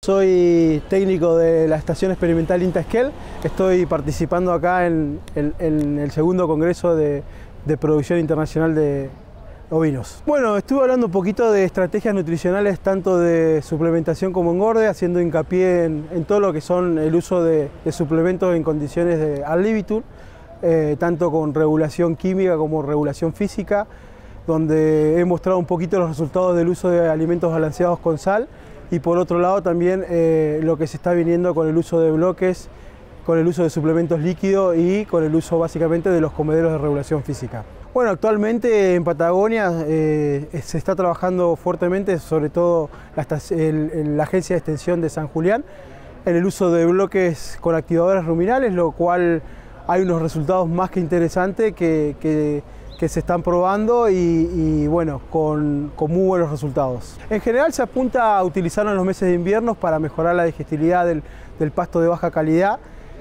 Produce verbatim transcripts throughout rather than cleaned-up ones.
Soy técnico de la Estación Experimental INTA Esquel. Estoy participando acá en, en, en el segundo congreso de, de producción internacional de ovinos. Bueno, estuve hablando un poquito de estrategias nutricionales tanto de suplementación como engorde, haciendo hincapié en, en todo lo que son el uso de, de suplementos en condiciones de ad libitum, eh, tanto con regulación química como regulación física, donde he mostrado un poquito los resultados del uso de alimentos balanceados con sal. Y por otro lado también eh, lo que se está viniendo con el uso de bloques, con el uso de suplementos líquidos y con el uso básicamente de los comederos de regulación física. Bueno, actualmente en Patagonia eh, se está trabajando fuertemente, sobre todo la, el, la Agencia de Extensión de San Julián, en el uso de bloques con activadores ruminales, lo cual hay unos resultados más que interesantes que, que que se están probando y, y bueno, con, con muy buenos resultados. En general se apunta a utilizarlo en los meses de invierno para mejorar la digestibilidad del, del pasto de baja calidad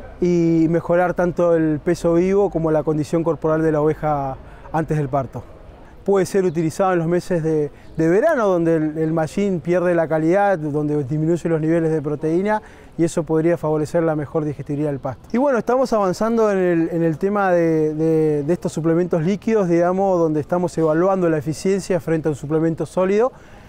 y mejorar tanto el peso vivo como la condición corporal de la oveja antes del parto. Puede ser utilizado en los meses de, de verano, donde el, el mallín pierde la calidad, donde disminuyen los niveles de proteína y eso podría favorecer la mejor digestibilidad del pasto. Y bueno, estamos avanzando en el, en el tema de, de, de estos suplementos líquidos, digamos, donde estamos evaluando la eficiencia frente a un suplemento sólido.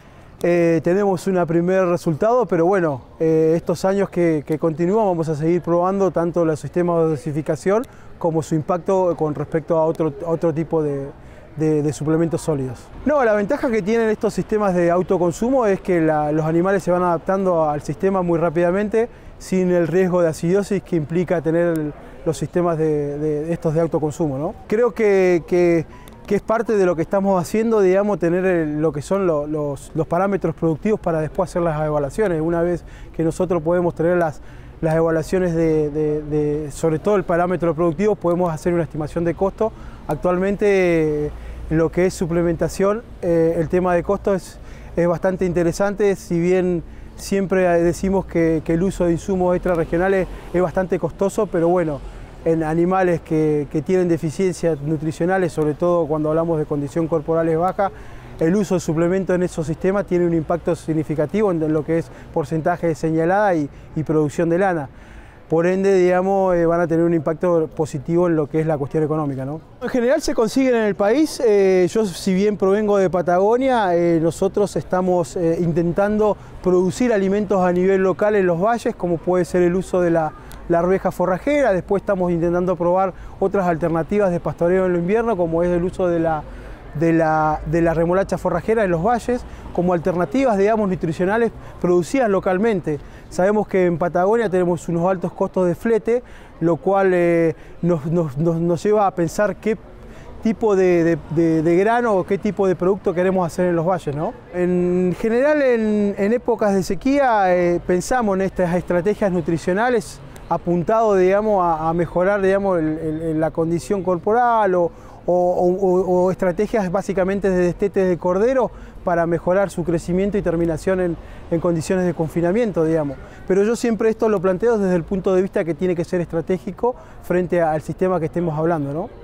Eh, tenemos un primer resultado, pero bueno, eh, estos años que, que continúan vamos a seguir probando tanto los sistemas de dosificación como su impacto con respecto a otro, a otro tipo de De, de suplementos sólidos. No, la ventaja que tienen estos sistemas de autoconsumo es que la, los animales se van adaptando al sistema muy rápidamente sin el riesgo de acidosis que implica tener el, los sistemas de, de, de estos de autoconsumo, ¿no? Creo que, que, que es parte de lo que estamos haciendo, digamos, tener el, lo que son lo, los, los parámetros productivos para después hacer las evaluaciones. Una vez que nosotros podemos tener las las evaluaciones de, de, de, sobre todo el parámetro productivo, podemos hacer una estimación de costo. Actualmente, en lo que es suplementación, eh, el tema de costo es, es bastante interesante, si bien siempre decimos que, que el uso de insumos extrarregionales es bastante costoso, pero bueno, en animales que, que tienen deficiencias nutricionales, sobre todo cuando hablamos de condición corporales baja, el uso de suplementos en esos sistemas tiene un impacto significativo en lo que es porcentaje de señalada y, y producción de lana. Por ende, digamos, eh, van a tener un impacto positivo en lo que es la cuestión económica, ¿no? En general se consiguen en el país. Eh, yo, si bien provengo de Patagonia, eh, nosotros estamos eh, intentando producir alimentos a nivel local en los valles, como puede ser el uso de la, la arveja forrajera. Después estamos intentando probar otras alternativas de pastoreo en el invierno, como es el uso de la De la, de la remolacha forrajera en los valles, como alternativas, digamos, nutricionales producidas localmente. Sabemos que en Patagonia tenemos unos altos costos de flete, lo cual eh, nos, nos, nos, nos lleva a pensar qué tipo de, de, de, de grano o qué tipo de producto queremos hacer en los valles, ¿no? En general, en, en épocas de sequía, eh, pensamos en estas estrategias nutricionales apuntado, digamos, a, a mejorar, digamos, el, el, la condición corporal o, O, o, o estrategias básicamente de destetes de cordero para mejorar su crecimiento y terminación en, en condiciones de confinamiento, digamos. Pero yo siempre esto lo planteo desde el punto de vista que tiene que ser estratégico frente al sistema que estemos hablando, ¿no?